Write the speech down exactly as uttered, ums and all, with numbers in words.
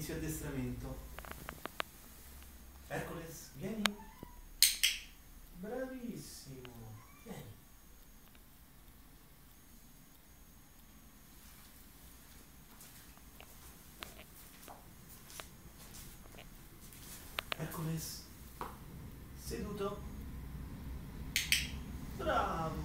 inizio addestramento. Hercules, vieni. Bravissimo. Vieni. Hercules, seduto. Bravo.